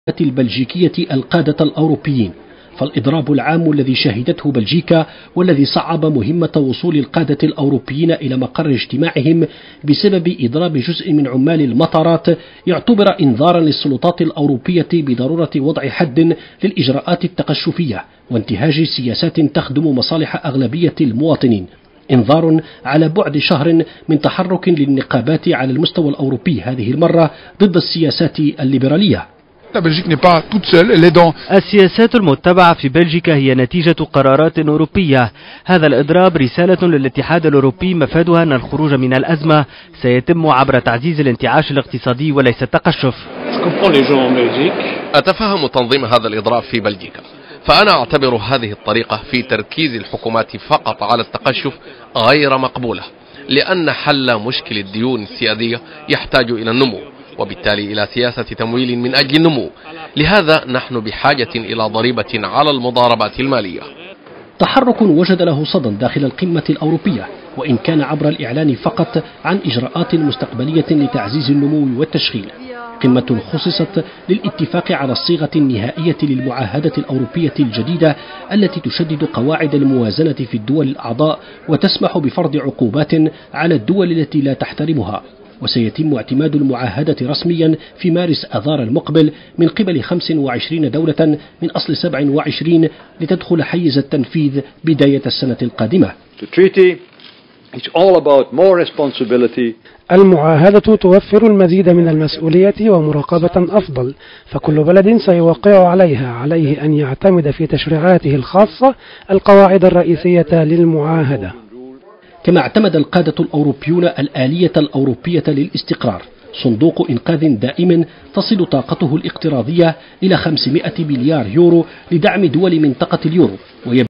البلجيكية القادة الأوروبيين، فالإضراب العام الذي شهدته بلجيكا والذي صعب مهمة وصول القادة الأوروبيين إلى مقر اجتماعهم بسبب إضراب جزء من عمال المطارات يعتبر إنذارا للسلطات الأوروبية بضرورة وضع حد للإجراءات التقشفية وانتهاج سياسات تخدم مصالح أغلبية المواطنين. إنذار على بعد شهر من تحرك للنقابات على المستوى الأوروبي، هذه المرة ضد السياسات الليبرالية. السياسات المتبعة في بلجيكا هي نتيجة قرارات أوروبية. هذا الإضراب رسالة للاتحاد الأوروبي مفادها أن الخروج من الأزمة سيتم عبر تعزيز الانتعاش الاقتصادي وليس التقشف. أتفهم تنظيم هذا الإضراب في بلجيكا، فأنا أعتبر هذه الطريقة في تركيز الحكومات فقط على التقشف غير مقبولة، لأن حل مشكل الديون السيادية يحتاج إلى النمو، وبالتالي إلى سياسة تمويل من أجل النمو. لهذا نحن بحاجة إلى ضريبة على المضاربات المالية. تحرك وجد له صدى داخل القمة الأوروبية، وإن كان عبر الإعلان فقط عن إجراءات مستقبلية لتعزيز النمو والتشغيل. قمة خصصت للاتفاق على الصيغة النهائية للمعاهدة الأوروبية الجديدة التي تشدد قواعد الموازنة في الدول الأعضاء وتسمح بفرض عقوبات على الدول التي لا تحترمها. وسيتم اعتماد المعاهدة رسميا في مارس آذار المقبل من قبل 25 دولة من أصل 27 لتدخل حيز التنفيذ بداية السنة القادمة. المعاهدة توفر المزيد من المسؤولية ومراقبة أفضل، فكل بلد سيوقع عليه أن يعتمد في تشريعاته الخاصة القواعد الرئيسية للمعاهدة. كما اعتمد القادة الأوروبيون الآلية الأوروبية للاستقرار، صندوق إنقاذ دائم تصل طاقته الاقتراضية إلى 500 مليار يورو لدعم دول منطقة اليورو.